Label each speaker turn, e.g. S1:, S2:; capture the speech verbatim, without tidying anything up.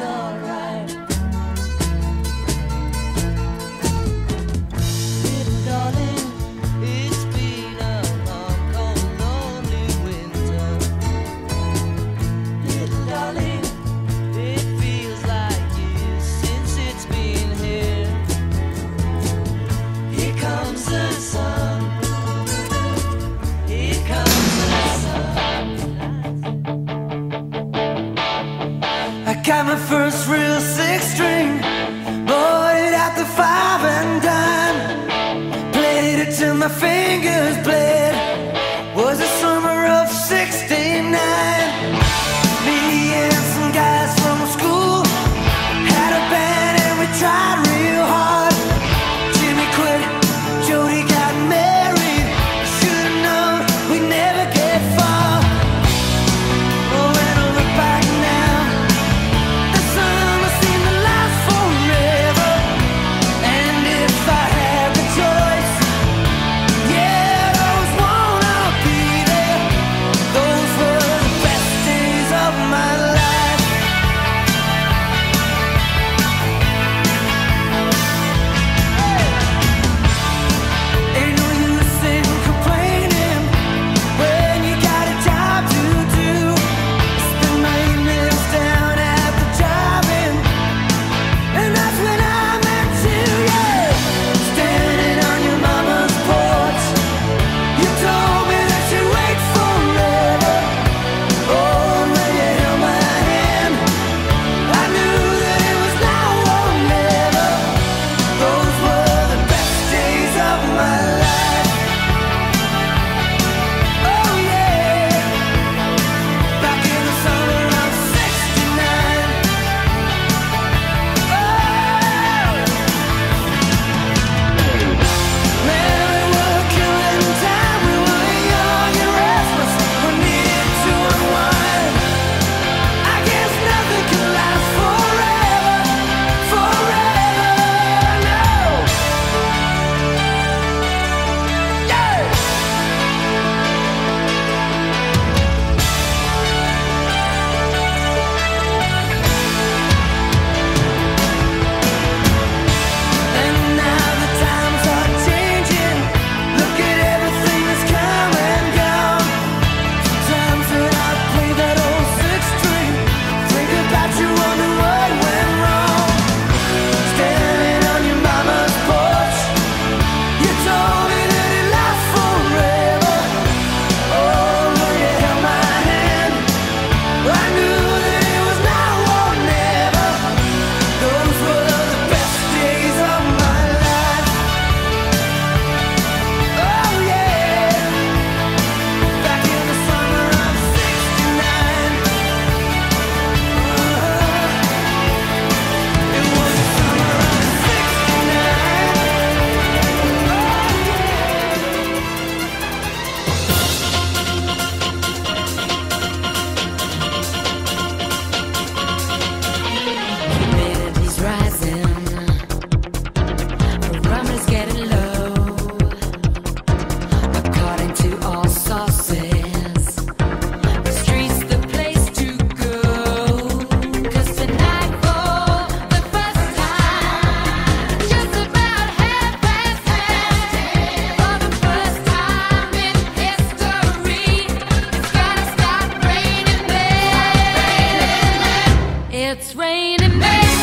S1: alright. Little darling, it's been a long, cold, lonely winter. Little darling, it feels like years since it's been here. Here comes the sun. Here comes the sun. I got my first real six string, bought it at the five and dime, played it till my fingers bled. Was the summer of sixty-nine. Me and some guys from school had a band and we tried real hard. Jimmy quit, Jody got married. Should've known we'd never get far. Oh, when I look back now, the summer seemed to last forever. And if I had the choice, yeah, I always wanna be there. Those were the best days of my life. Ain't no use in complaining when you got a job to do. Spend my evenings down at the drive-in, and that's when I met you, yeah. Standing on your mama's porch, you told me that you'd wait forever. Oh, when you held my hand, I knew that it was now or never. Those were the best days of my life. Oh yeah, back in the summer of sixty-nine. Oh, man, we were killing time. We were young and restless. We needed to unwind. I guess nothing can last forever, forever, no. Yeah. And now the times are changing. Look at everything that's come and gone. Sometimes when I play that old six string, think about you, wonder what went wrong. Standing on your mama's porch, you told me that it lasts forever. Oh, when you held my hand, I knew that it was now or never. Those were the best days of my life. Oh yeah, back in the summer of sixty-nine. It was the summer of sixty-nine. Humidity's rising, barometer's getting low. According to all sources, the street's the place to go. 'Cause tonight for the first time, just about half past ten, for the first time in history, it's gonna stop raining men. It's raining men.